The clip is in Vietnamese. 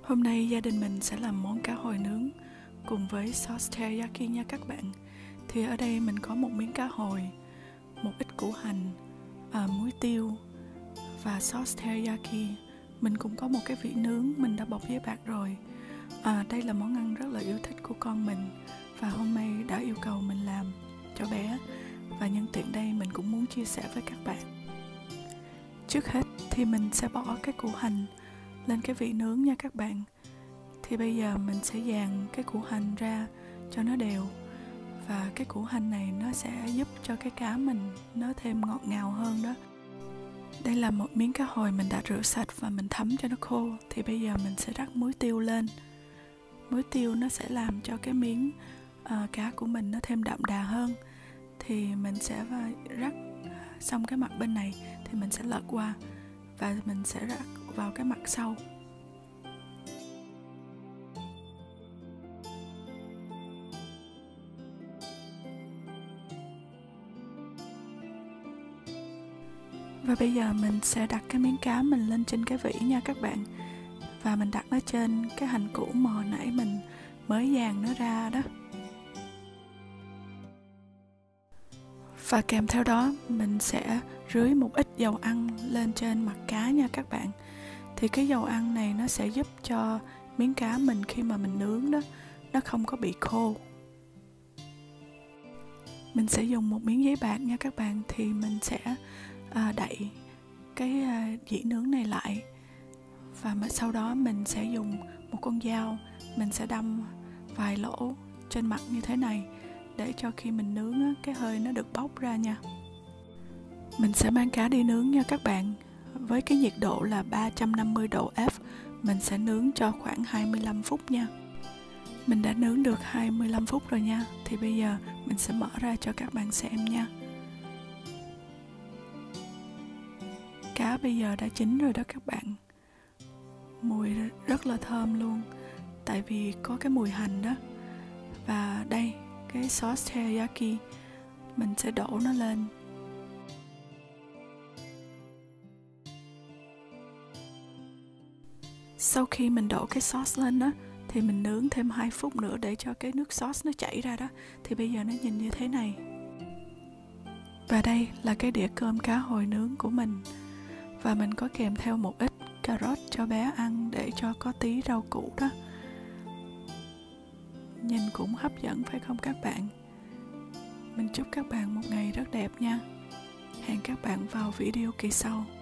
Hôm nay gia đình mình sẽ làm món cá hồi nướng cùng với sauce teriyaki nha các bạn. Thì ở đây mình có một miếng cá hồi, một ít củ hành, muối tiêu và sauce teriyaki. Mình cũng có một cái vỉ nướng mình đã bọc giấy bạc rồi. Đây là món ăn rất là yêu thích của con mình và hôm nay đã yêu cầu mình làm cho bé. Và nhân tiện đây mình cũng muốn chia sẻ với các bạn. Trước hết thì mình sẽ bỏ cái củ hành lên cái vỉ nướng nha các bạn. Thì bây giờ mình sẽ dàn cái củ hành ra cho nó đều. Và cái củ hành này nó sẽ giúp cho cái cá mình nó thêm ngọt ngào hơn đó. Đây là một miếng cá hồi mình đã rửa sạch và mình thấm cho nó khô. Thì bây giờ mình sẽ rắc muối tiêu lên. Muối tiêu nó sẽ làm cho cái miếng cá của mình nó thêm đậm đà hơn. Thì mình sẽ rắc xong cái mặt bên này thì mình sẽ lật qua và mình sẽ rắc vào cái mặt sau. Và bây giờ mình sẽ đặt cái miếng cá mình lên trên cái vỉ nha các bạn. Và mình đặt nó trên cái hành củ mà hồi nãy mình mới dàn nó ra đó. Và kèm theo đó mình sẽ rưới một ít dầu ăn lên trên mặt cá nha các bạn. Thì cái dầu ăn này nó sẽ giúp cho miếng cá mình khi mà mình nướng đó, nó không có bị khô. Mình sẽ dùng một miếng giấy bạc nha các bạn. Thì mình sẽ đậy cái dĩ nướng này lại. Và sau đó mình sẽ dùng một con dao, mình sẽ đâm vài lỗ trên mặt như thế này để cho khi mình nướng cái hơi nó được bốc ra nha. Mình sẽ mang cá đi nướng nha các bạn. Với cái nhiệt độ là 350 độ F, mình sẽ nướng cho khoảng 25 phút nha. Mình đã nướng được 25 phút rồi nha. Thì bây giờ mình sẽ mở ra cho các bạn xem nha. Cá bây giờ đã chín rồi đó các bạn. Mùi rất là thơm luôn, tại vì có cái mùi hành đó. Và đây, cái sauce teriyaki mình sẽ đổ nó lên. Sau khi mình đổ cái sauce lên đó thì mình nướng thêm 2 phút nữa để cho cái nước sauce nó chảy ra đó. Thì bây giờ nó nhìn như thế này. Và đây là cái đĩa cơm cá hồi nướng của mình. Và mình có kèm theo một ít cà rốt cho bé ăn để cho có tí rau củ đó. Nhìn cũng hấp dẫn phải không các bạn? Mình chúc các bạn một ngày rất đẹp nha. Hẹn các bạn vào video kỳ sau.